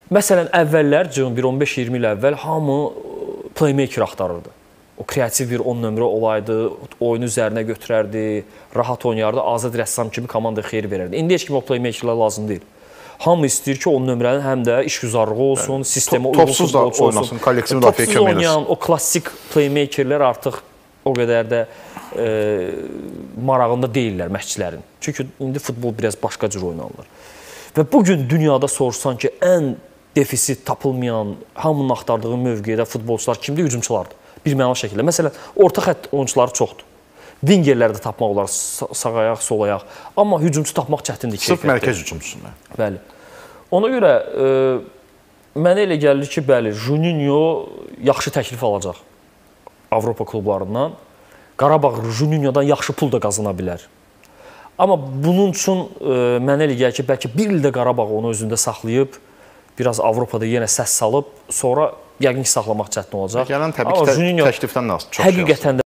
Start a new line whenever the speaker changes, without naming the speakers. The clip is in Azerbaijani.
Məsələn, əvvəllər, 15-20 il əvvəl hamı playmaker axtarırdı. O kreativ bir 10 nömrə olaydı, oyunu üzərinə götürərdi, rahat oynayardı, azad rəssam kimi komandaya xeyir verərdi. İndi heç kim o playmakerlər lazım deyil. Hamı istəyir ki, 10 nömrənin həm də işgüzarlığı olsun, sistemə uyğun futbolçu olsun.
Oynasın, kollektiv müdafiə kömək eləsin.
Oynayan o klassik playmakerlər artıq o qədər də marağında deyirlər məşqçilərin. Çünki indi futbol biraz başqa cür oynanılır. Və bugün dünyada soruşsan ki, ən defisit tapılmayan, hamının axtardığı mövqedə futbolçular kimdir? Hücumçulardır. Bir mənalı şəkildə. Məsələn, orta xətt oyunçuları çoxdur. Wingerləri də tapmaq olar, sağ ayaq, sol ayaq. Amma hücumçu tapmaq çətindir.
Sırf mərkəz hücumçusu.
Bəli. Ona görə mənə elə gəlir ki, bəli, Juninho yaxşı təklif alacaq Avropa klublarından. Qarabağ Juninhodan yaxşı pul da qazana bilər. Amma bunun üçün mənə elə gəlir ki, bəlkə bir ildə Qarabağ onu özündə saxlayıb, biraz Avropada yenə səs salıb, sonra yəqin ki, saxlamaq çətin olacaq.
Gələn təbii ki, təklifdən çox şey
həqiqətən də